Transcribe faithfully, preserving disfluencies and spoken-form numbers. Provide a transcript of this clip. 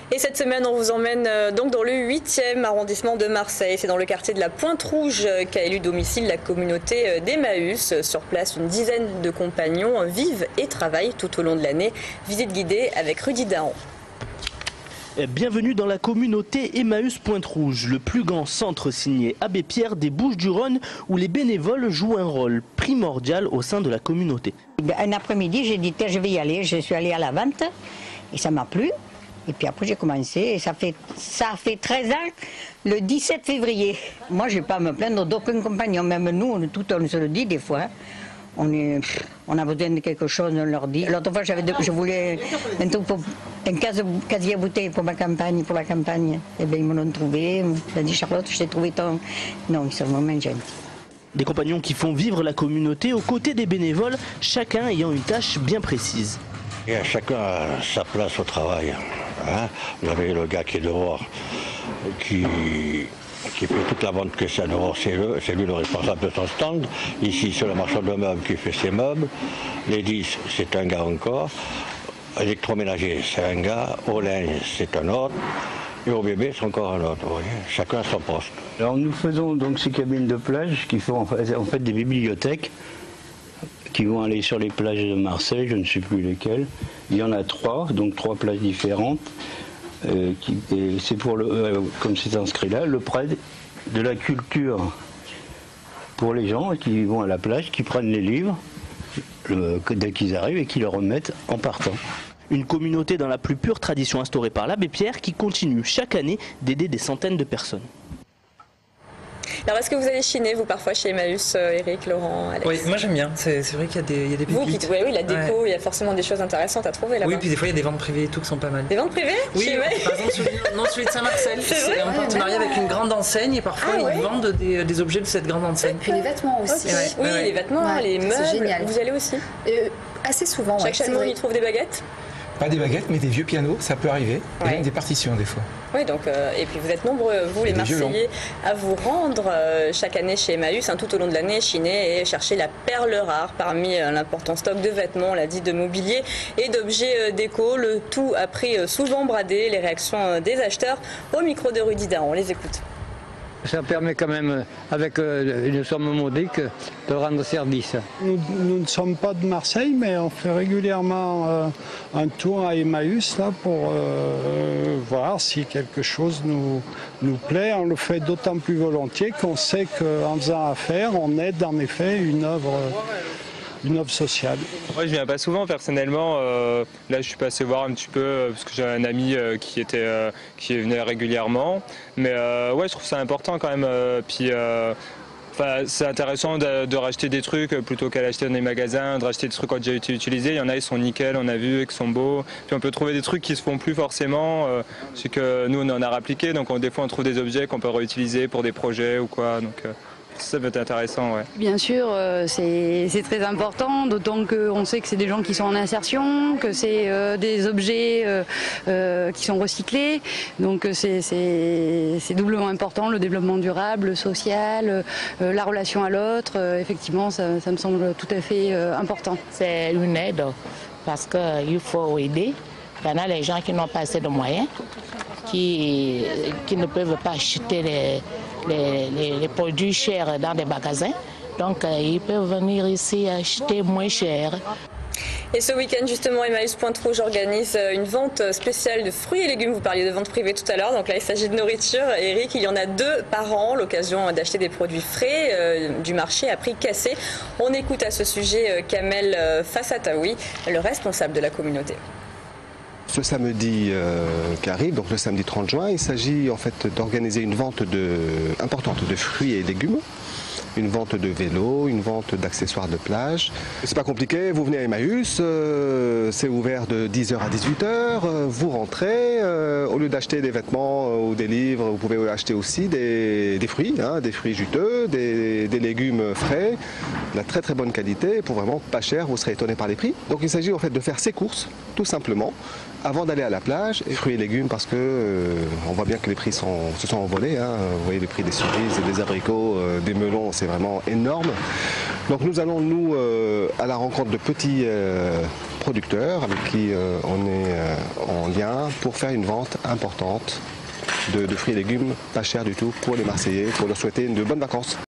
Et cette semaine, on vous emmène donc dans le huitième arrondissement de Marseille. C'est dans le quartier de la Pointe-Rouge qu'a élu domicile la communauté d'Emmaüs. Sur place, une dizaine de compagnons vivent et travaillent tout au long de l'année. Visite guidée avec Rudy Dahan. Bienvenue dans la communauté Emmaüs Pointe-Rouge, le plus grand centre signé Abbé Pierre des Bouches-du-Rhône où les bénévoles jouent un rôle primordial au sein de la communauté. Un après-midi, j'ai dit je vais y aller, je suis allée à la vente et ça m'a plu. Et puis après j'ai commencé et ça fait, ça fait treize ans, le dix-sept février. Moi je ne vais pas me plaindre d'aucun compagnon, même nous, on, tout on se le dit des fois. On, est, on a besoin de quelque chose, on leur dit. L'autre fois j'avais, je voulais un, truc pour, un case, casier à bouteilles pour ma campagne, pour la campagne. Et bien ils me l'ont trouvé, j'ai dit Charlotte, je t'ai trouvé ton... Non, ils sont vraiment gentils. Des compagnons qui font vivre la communauté aux côtés des bénévoles, chacun ayant une tâche bien précise. Et chacun a sa place au travail. Hein, vous avez le gars qui est dehors, qui, qui fait toute la vente que c'est dehors, c'est lui le responsable de son stand. Ici, c'est le marchand de meubles qui fait ses meubles. Les dix, c'est un gars encore. Électroménager, c'est un gars. Au linge, c'est un autre. Et au bébé, c'est encore un autre. Vous voyez, chacun à son poste. Alors nous faisons donc ces cabines de plage qui sont en fait, en fait des bibliothèques qui vont aller sur les plages de Marseille, je ne sais plus lesquelles. Il y en a trois, donc trois plages différentes. Euh, c'est pour le, euh, comme c'est inscrit là, le prêt de la culture pour les gens qui vont à la plage, qui prennent les livres le, dès qu'ils arrivent et qui le remettent en partant. Une communauté dans la plus pure tradition instaurée par l'Abbé Pierre qui continue chaque année d'aider des centaines de personnes. Alors, est-ce que vous allez chiner, vous, parfois, chez Emmaüs, Eric, Laurent, Alex? Oui, moi j'aime bien. C'est vrai qu'il y a des, il y a des pépites. Vous, oui, oui, la déco, ouais. Il y a forcément des choses intéressantes à trouver là-bas. Oui, puis des fois, il y a des ventes privées et tout qui sont pas mal. Des ventes privées? Oui, chez par exemple, celui, non, celui de Saint-Marcel. C'est un partenariat avec une grande enseigne et parfois, ah, ouais. ils vendent des, des objets de cette grande enseigne. Et puis les vêtements aussi. Okay. Ouais. Oui, ouais. les vêtements, ouais. les meubles. C'est génial. Vous allez aussi euh, Assez souvent, Chaque ouais, chanoine, il trouve des baguettes? Pas des baguettes, mais des vieux pianos, ça peut arriver. Ouais. Et même des partitions, des fois. Oui, donc, euh, et puis vous êtes nombreux, vous les Marseillais, à vous rendre euh, chaque année chez Emmaüs, hein, tout au long de l'année, chiner et chercher la perle rare parmi euh, l'important stock de vêtements, on l'a dit, de mobilier et d'objets euh, déco. Le tout a pris euh, souvent bradé les réactions euh, des acheteurs. Au micro de Rudy Dahan, on les écoute. Ça permet quand même, avec une somme modique, de rendre service. Nous, nous ne sommes pas de Marseille, mais on fait régulièrement euh, un tour à Emmaüs là, pour euh, voir si quelque chose nous, nous plaît. On le fait d'autant plus volontiers qu'on sait qu'en faisant affaire, on aide en effet une œuvre, une œuvre sociale. Moi, je viens pas souvent personnellement. Euh, là, je suis passé voir un petit peu euh, parce que j'ai un ami euh, qui était, euh, qui venait régulièrement. Mais euh, ouais, je trouve ça important quand même. Euh, puis, euh, c'est intéressant de, de racheter des trucs plutôt qu'à l'acheter dans les magasins, de racheter des trucs qui ont déjà été utilisés. Il y en a, ils sont nickel, on a vu, qui sont beaux. Puis on peut trouver des trucs qui se font plus forcément. Euh, c'est que nous, on en a appliqué, donc on, des fois, on trouve des objets qu'on peut réutiliser pour des projets ou quoi. Donc, euh, ça peut être intéressant, ouais. Bien sûr, euh, c'est très important, d'autant qu'on sait que c'est des gens qui sont en insertion, que c'est euh, des objets euh, euh, qui sont recyclés. Donc c'est doublement important, le développement durable, le social, euh, la relation à l'autre. Euh, effectivement, ça, ça me semble tout à fait euh, important. C'est une aide parce qu'il faut aider. Il y en a les gens qui n'ont pas assez de moyens, qui, qui ne peuvent pas acheter les... Les, les, les produits chers dans des magasins, donc euh, ils peuvent venir ici acheter moins cher. Et ce week-end, justement, Emmaüs Pointe-Rouge organise une vente spéciale de fruits et légumes. Vous parliez de vente privée tout à l'heure, donc là il s'agit de nourriture. Eric, il y en a deux par an, l'occasion d'acheter des produits frais euh, du marché à prix cassé. On écoute à ce sujet Kamel Fassataoui, le responsable de la communauté. Ce samedi euh, qui arrive, donc le samedi trente juin, il s'agit en fait d'organiser une vente de, importante de fruits et légumes, une vente de vélos, une vente d'accessoires de plage. C'est pas compliqué, vous venez à Emmaüs, euh, c'est ouvert de dix heures à dix-huit heures, euh, vous rentrez, euh, au lieu d'acheter des vêtements euh, ou des livres, vous pouvez acheter aussi des, des fruits, hein, des fruits juteux, des, des légumes frais, de la très très bonne qualité, pour vraiment pas cher, vous serez étonné par les prix. Donc il s'agit en fait de faire ses courses, tout simplement, avant d'aller à la plage, et fruits et légumes parce que euh, on voit bien que les prix sont, se sont envolés. Hein. Vous voyez les prix des cerises, des abricots, euh, des melons, c'est vraiment énorme. Donc nous allons nous euh, à la rencontre de petits euh, producteurs avec qui euh, on est euh, en vient pour faire une vente importante de, de fruits et légumes pas chers du tout pour les Marseillais, pour leur souhaiter de bonnes vacances.